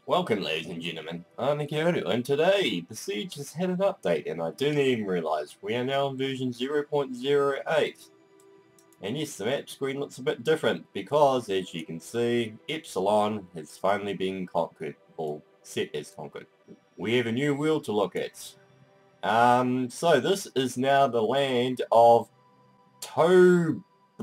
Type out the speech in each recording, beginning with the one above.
Welcome ladies and gentlemen, I'm Kyoto, and today BESIEGE has had an update and I didn't even realise we are now on version 0.08. And yes, the map screen looks a bit different because, as you can see, Epsilon has finally been conquered, or set as conquered. We have a new world to look at. So this is now the land of Tolbrynd.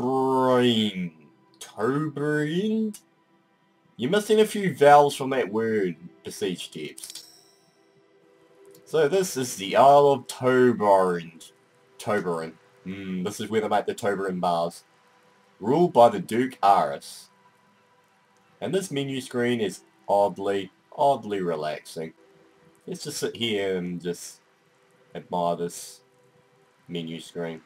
Tolbrynd? You're missing a few vowels from that word, Besiege Tips. So this is the Isle of Tolbrynd. Tolbrynd. This is where they make the Tolbrynd bars. Ruled by the Duke Ara. And this menu screen is oddly relaxing. Let's just sit here and just admire this menu screen.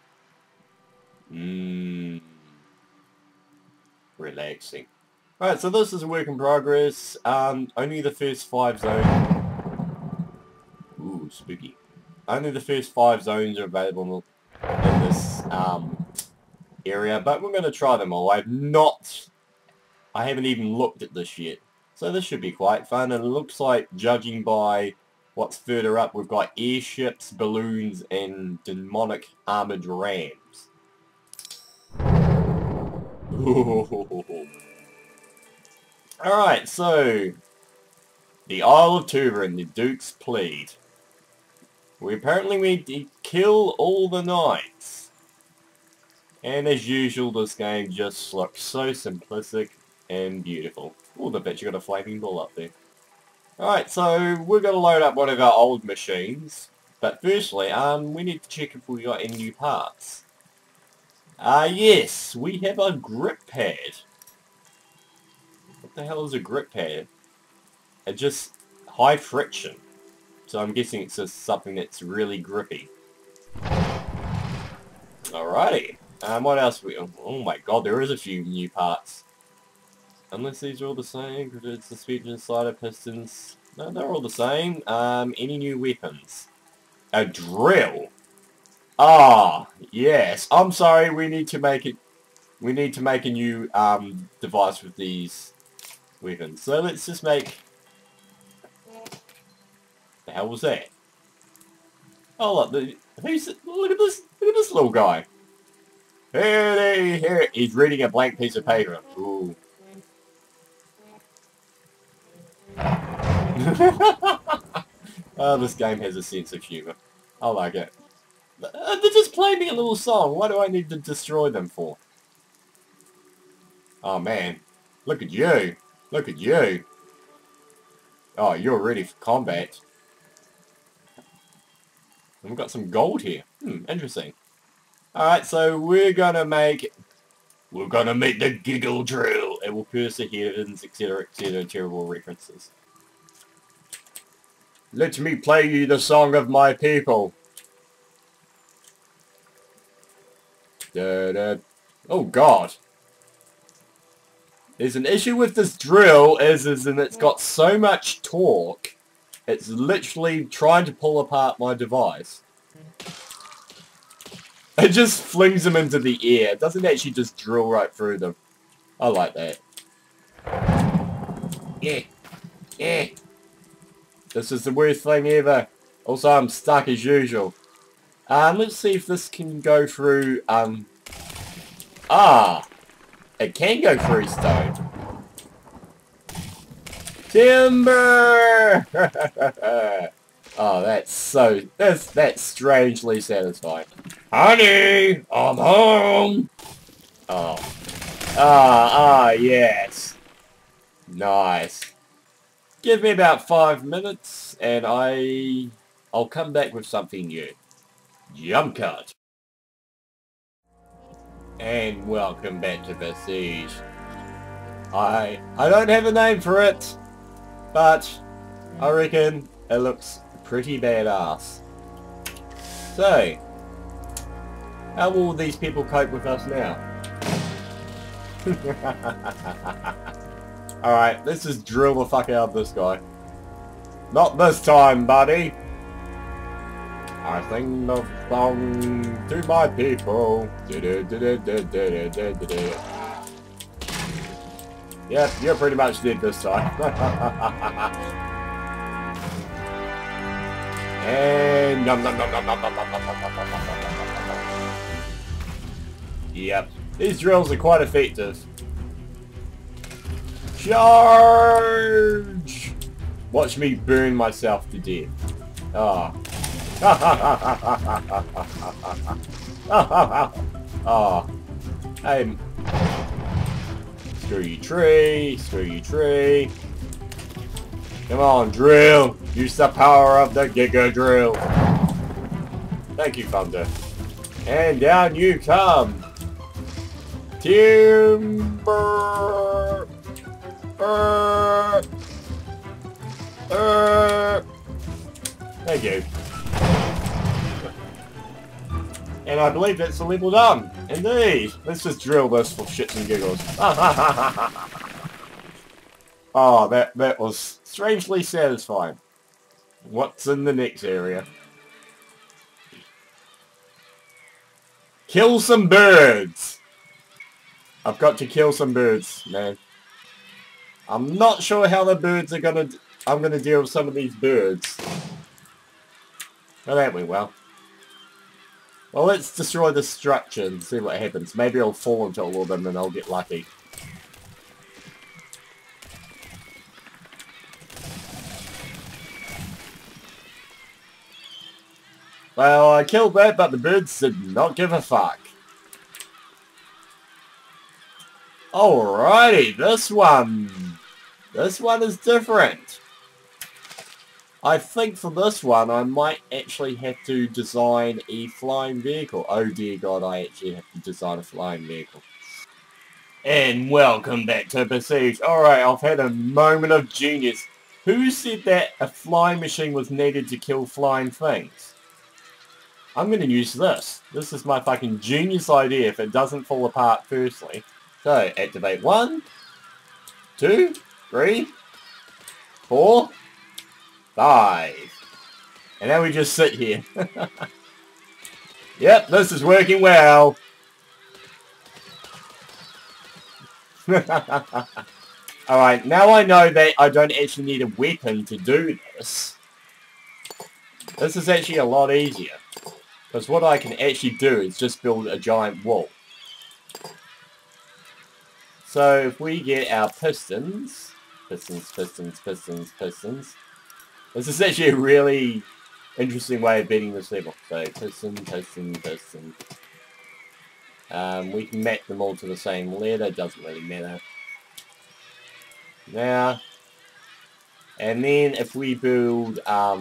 Relaxing. Alright, so this is a work in progress. Only the first 5 zones... Ooh, spooky. Only the first 5 zones are available in this area, but we're going to try them all. I haven't even looked at this yet. So this should be quite fun, and it looks like, judging by what's further up, we've got airships, balloons, and demonic armoured rams. Alright, so the Isle of Tolbrynd, the Duke's Plead. We apparently need to kill all the knights. And as usual, this game just looks so simplistic and beautiful. Oh, the bitch, you got a flaming bull up there. Alright, so we're going to load up one of our old machines. But firstly, we need to check if we got any new parts. Yes, we have a grip pad. What the hell is a grip pad? It's just high friction. So I'm guessing it's just something that's really grippy. Alrighty. What else oh my god, there is a few new parts. Unless these are all the same. Graded suspension, slider, pistons. No, they're all the same. Any new weapons? A drill. Ah, yes. I'm sorry, we need to make it. We need to make a new device with these weapons. So let's just make... The hell was that? Oh look, look at this little guy. Here, he's reading a blank piece of paper. Ooh. Oh, this game has a sense of humour. I like it. They're just playing me a little song. Why do I need to destroy them for? Oh man, look at you. Look at you. Oh, you're ready for combat. And we've got some gold here. Interesting. Alright, so we're gonna make the giggle drill. It will pierce the heavens, etc., terrible references. Let me play you the song of my people. Da, da. Oh god. There's an issue with this drill is in it's got so much torque, it's literally trying to pull apart my device. It just flings them into the air. It doesn't actually just drill right through them. I like that. Yeah. Yeah. This is the worst thing ever. Also, I'm stuck as usual. Let's see if this can go through, it can go through stone. Timber! Oh, that's strangely satisfying. Honey, I'm home! Oh. Yes. Nice. Give me about 5 minutes, and I'll come back with something new. Jump cut. And welcome back to Besiege. I don't have a name for it, but I reckon it looks pretty badass. So, how will these people cope with us now? Alright, let's just drill the fuck out of this guy. Not this time, buddy! I sing the song to my people. Yep, you're pretty much dead this time. And nom nom nom nom nom nom nom nom nom nom nom nom nom. Yep, these drills are quite effective. Charge! Watch me burn myself to death. Ah. Ah. Hey. Screw you tree. Screw you tree. Come on, drill. Use the power of the Giga Drill. Thank you, Thunder. And down you come. Timber. Thank you. And I believe that's the level done. Indeed. Let's just drill this for shits and giggles. Oh, that was strangely satisfying. What's in the next area? Kill some birds! I've got to kill some birds, man. I'm not sure how the birds are gonna... I'm gonna deal with some of these birds. Well, that went well. Well, let's destroy the structure and see what happens. Maybe I'll fall into all of them and I'll get lucky. Well, I killed that, but the birds did not give a fuck. Alrighty, this one is different. I think for this one, I might actually have to design a flying vehicle. Oh dear God, I actually have to design a flying vehicle. And welcome back to Besiege. Alright, I've had a moment of genius. Who said that a flying machine was needed to kill flying things? I'm going to use this. This is my fucking genius idea if it doesn't fall apart firstly. So, activate 1, 2, 3, 4, 5. And now we just sit here. Yep, this is working well. Alright, now I know that I don't actually need a weapon to do this. This is actually a lot easier. Because what I can actually do is just build a giant wall. So if we get our pistons... Pistons. This is actually a really interesting way of beating this level. So piston. We can map them all to the same letter, doesn't really matter. Now, and then if we build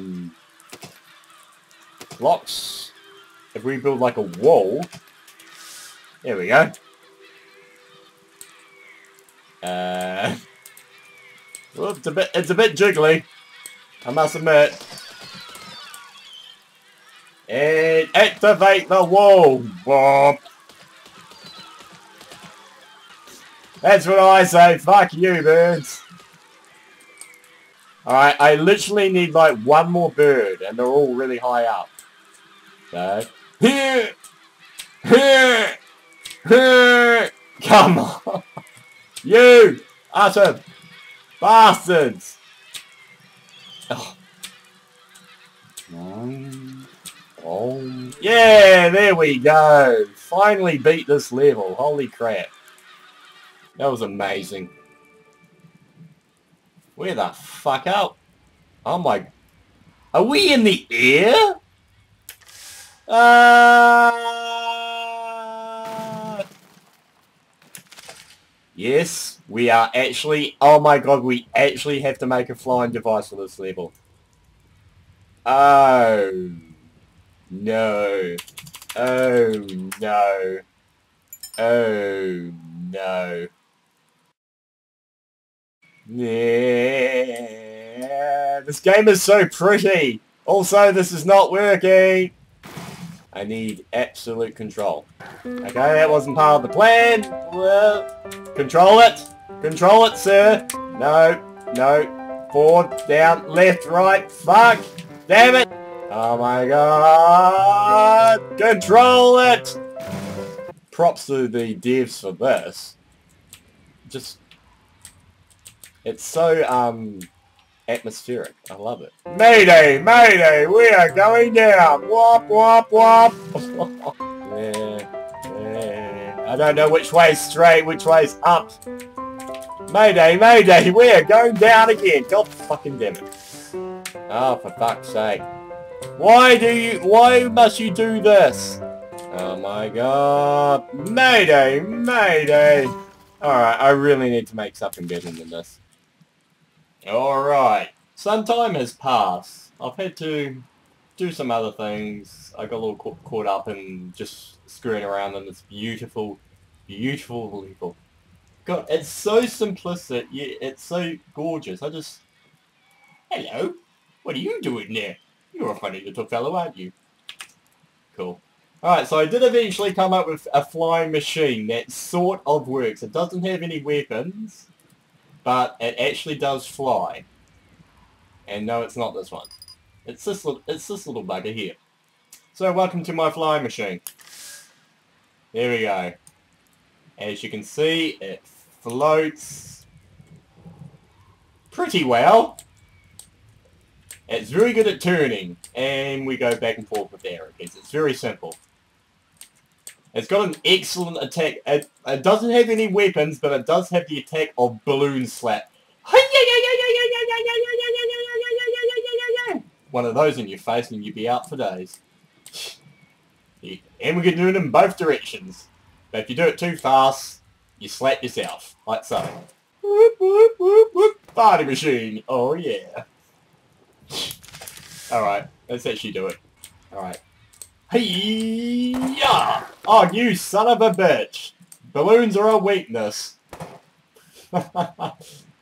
blocks, if we build like a wall, there we go. Well, it's a bit jiggly, I must admit. And activate the wall. Bop. That's what I say. Fuck you, birds. Alright, I literally need like one more bird, and they're all really high up. So, here, come on, you utter bastards! Oh. Oh. Yeah, there we go. Finally beat this level. Holy crap. That was amazing. Where the fuck out? Oh my... Are we in the air? Yes, we are actually... Oh my god, we actually have to make a flying device for this level. Oh... No. Oh no. Oh no. Yeah. This game is so pretty. Also, this is not working. I need absolute control. Okay, that wasn't part of the plan. Well, control it. Control it, sir. No. No. Forward, down, left, right. Fuck. Damn it. Oh my god! Control it! Props to the devs for this. Just It's so, atmospheric. I love it. Mayday! Mayday! We are going down! Wop, wop, wop! I don't know which way's straight, which way's up. Mayday! Mayday! We are going down again! God fucking damn it. Oh, for fuck's sake. Why must you do this? Oh my god. Mayday! Mayday! Alright, I really need to make something better than this. Alright. Some time has passed. I've had to do some other things. I got a little caught up in just screwing around in this beautiful, beautiful level. God, it's so simplistic, yet it's so gorgeous. Hello? What are you doing there? You're a funny little fellow, aren't you? Cool. Alright, so I did eventually come up with a flying machine that sort of works. It doesn't have any weapons, but it actually does fly. And no, it's not this one. It's this little bugger here. So welcome to my flying machine. There we go. As you can see, it floats pretty well. It's very good at turning, and we go back and forth with arrows. It's very simple. It's got an excellent attack. It doesn't have any weapons, but it does have the attack of balloon slap. One of those in your face and you'd be out for days. And we can do it in both directions. But if you do it too fast, you slap yourself. Like so. Whoop, whoop, whoop, whoop. Party machine. Oh yeah. Alright, let's actually do it. Alright. Hey-ya! Oh, you son of a bitch! Balloons are a weakness. Ugh.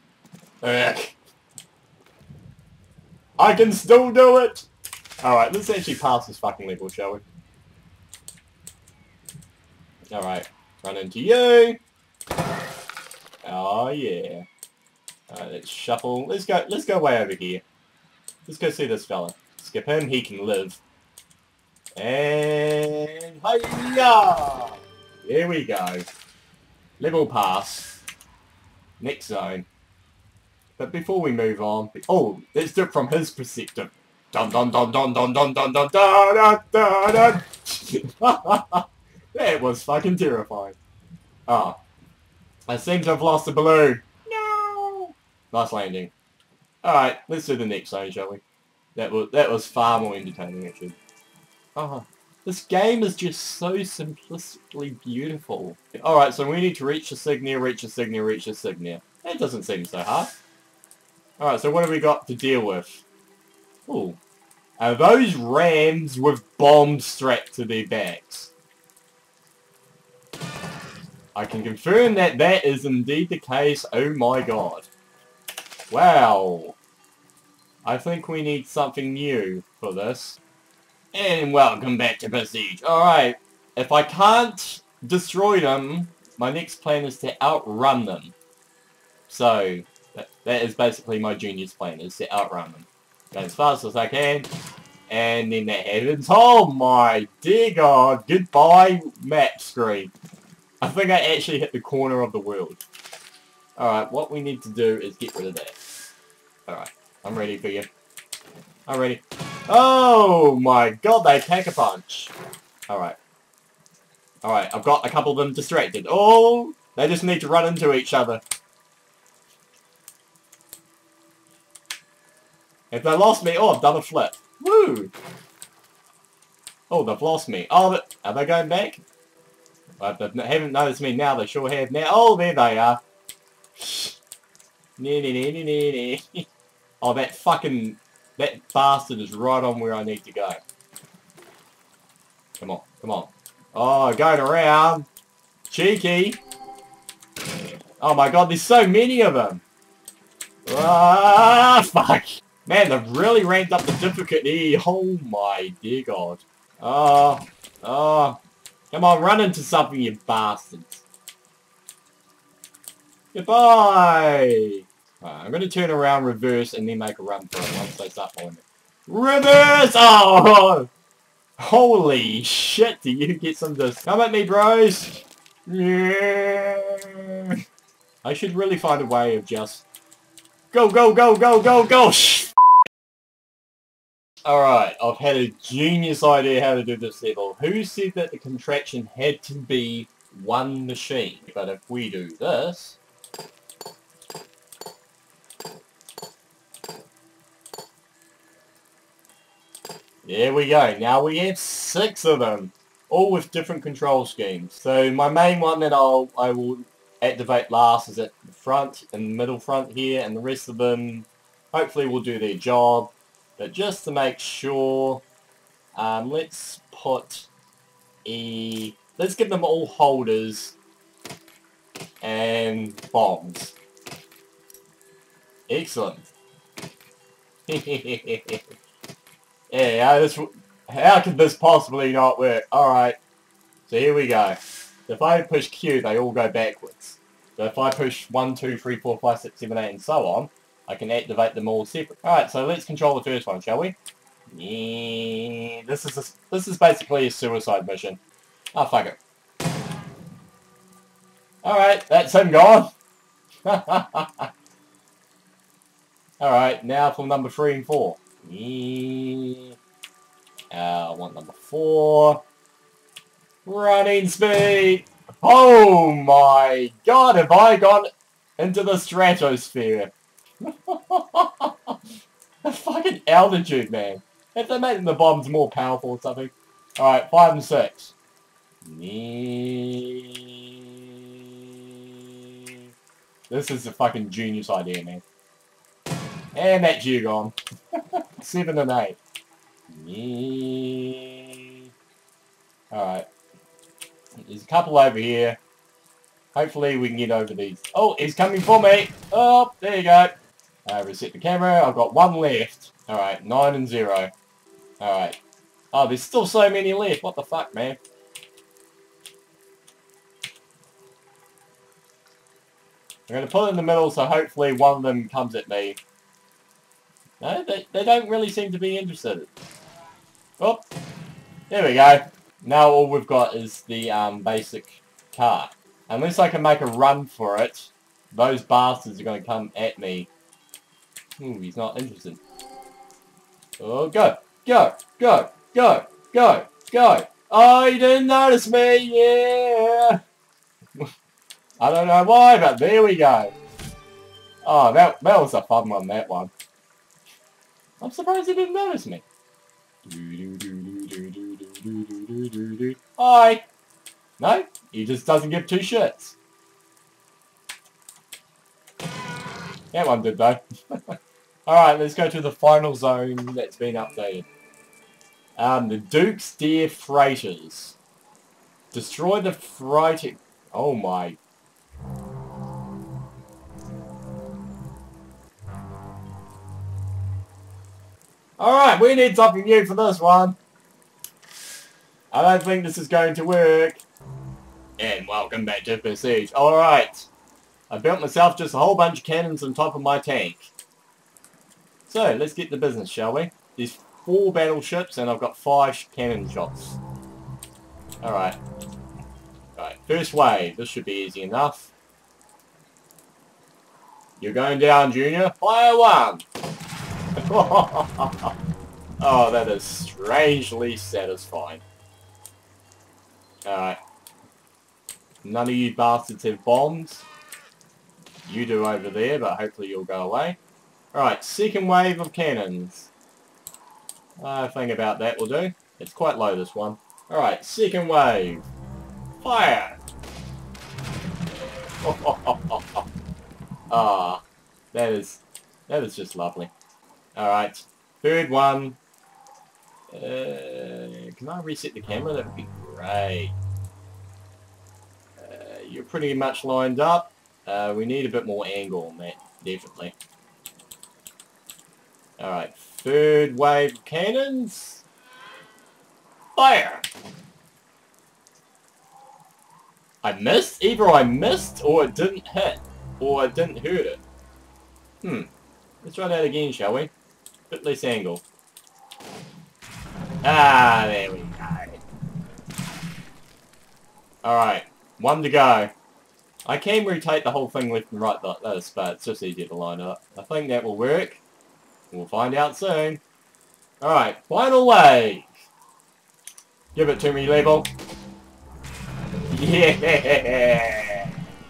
I can still do it! Alright, let's actually pass this fucking level, shall we? Alright, run into you! Oh yeah. Alright, let's shuffle. Let's go way over here. Let's go see this fella. Skip him, he can live. And hiya! There we go. Level pass. Next zone. But before we move on, let's do it from his perspective. Dun dun dun dun dun dun dun dun dun dun dun. That was fucking terrifying. Ah, I seem to have lost the balloon. No. Nice landing. All right, let's do the next zone, shall we? That was far more entertaining, actually. Oh, this game is just so simplistically beautiful. All right, so we need to reach the signia, reach the signia, reach the signia. That doesn't seem so hard. Alright, so what have we got to deal with? Ooh. Are those rams with bombs strapped to their backs? I can confirm that that is indeed the case. Oh my god. Wow. I think we need something new for this. And welcome back to Besiege. Alright, if I can't destroy them, my next plan is to outrun them. So, that is basically my genius plan, is to outrun them. Go as fast as I can, and then that happens. Oh my dear god, goodbye map screen. I think I actually hit the corner of the world. Alright, what we need to do is get rid of that. Alright, I'm ready for you. I'm ready. Oh my god, they pack a punch. Alright. Alright, I've got a couple of them distracted. Oh, they just need to run into each other. If they lost me, oh, I've done a flip. Woo! Oh, they've lost me. Oh, are they going back? Well, if they haven't noticed me now, they sure have now. Oh, there they are. Oh, that bastard is right on where I need to go. Come on, come on. Oh, going around. Cheeky. Oh my god, there's so many of them. Ah, fuck. Man, they've really ramped up the difficulty. Oh my dear god. Oh. Come on, run into something, you bastards. Goodbye. I'm going to turn around, reverse, and then make a run for it once they start following me. Reverse! Oh! Holy shit, do you get some just... Come at me, bros! Yeah. I should really find a way of just Go, go, go, go, go, go! Alright, I've had a genius idea how to do this level. Who said that the contraction had to be one machine? But if we do this... There we go. Now we have 6 of them. All with different control schemes. So my main one that I will activate last is at the front and the middle front here, and the rest of them hopefully will do their job. But just to make sure, let's give them all holders and bombs. Excellent. Yeah, how could this possibly not work? Alright, so here we go. So if I push Q, they all go backwards. So if I push 1, 2, 3, 4, 5, 6, 7, 8, and so on, I can activate them all separate. Alright, so let's control the first one, shall we? Yeah, this is basically a suicide mission. Oh, fuck it. Alright, that's him gone. Alright, now for number 3 and 4. Yeah. I want number 4. Running speed! Oh my god, have I gone into the stratosphere? A fucking altitude, man. If they make the bombs more powerful or something. Alright, 5 and 6. This is a fucking genius idea, man. And that's you gone. 7 and 8. Alright. There's a couple over here. Hopefully we can get over these. Oh, he's coming for me. Oh, there you go. Reset the camera. I've got 1 left. Alright, 9 and 0. Alright. Oh, there's still so many left. What the fuck, man? I'm going to put it in the middle so hopefully one of them comes at me. No, they don't really seem to be interested. Oh, there we go. Now all we've got is the basic car. Unless I can make a run for it, those bastards are going to come at me. Ooh, he's not interested. Oh, go, go, go, go, go, go. Oh, you didn't notice me, yeah. I don't know why, but there we go. Oh, that was a fun one, that one. I'm surprised he didn't notice me. Hi! No, he just doesn't give 2 shits. That one did though. Alright, let's go to the final zone that's been updated. The Duke's Dear Freighters. Destroy the freighter... Oh my... Alright, we need something new for this one. I don't think this is going to work. And welcome back to Besiege. Alright. I built myself just a whole bunch of cannons on top of my tank. So, let's get to business, shall we? There's 4 battleships and I've got 5 cannon shots. Alright. Alright, first wave. This should be easy enough. You're going down, Junior. Fire 1! Oh, that is strangely satisfying. Alright. None of you bastards have bombs. You do over there, but hopefully you'll go away. Alright, second wave of cannons. Thing about that will do. It's quite low, this one. Alright, second wave. Fire! Ah, that is just lovely. Alright, third one. Can I reset the camera? That would be great. You're pretty much lined up. We need a bit more angle on that, definitely. Alright, third wave of cannons. Fire! I missed? Either I missed, or it didn't hit. Or it didn't hurt it. Let's try that again, shall we? Bit less angle. Ah, there we go. Alright, 1 to go. I can rotate the whole thing left and right like this, but it's just easier to line up. I think that will work. We'll find out soon. Alright, final wave. Give it to me, Level. Yeah!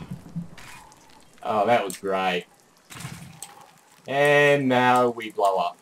Oh, that was great. And now we blow up.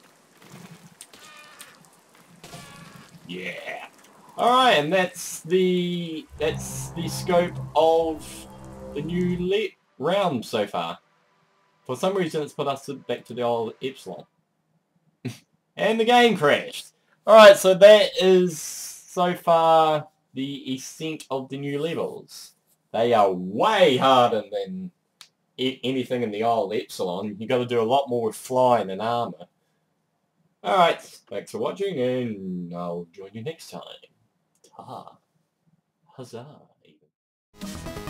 Yeah. Alright, and that's the scope of the new round so far. For some reason it's put us back to the old Epsilon. And the game crashed. Alright, so that is so far the extent of the new levels. They are way harder than anything in the old Epsilon. You got to do a lot more with flying and armor. Alright, thanks for watching, and I'll join you next time. Ta. Huzzah. Even.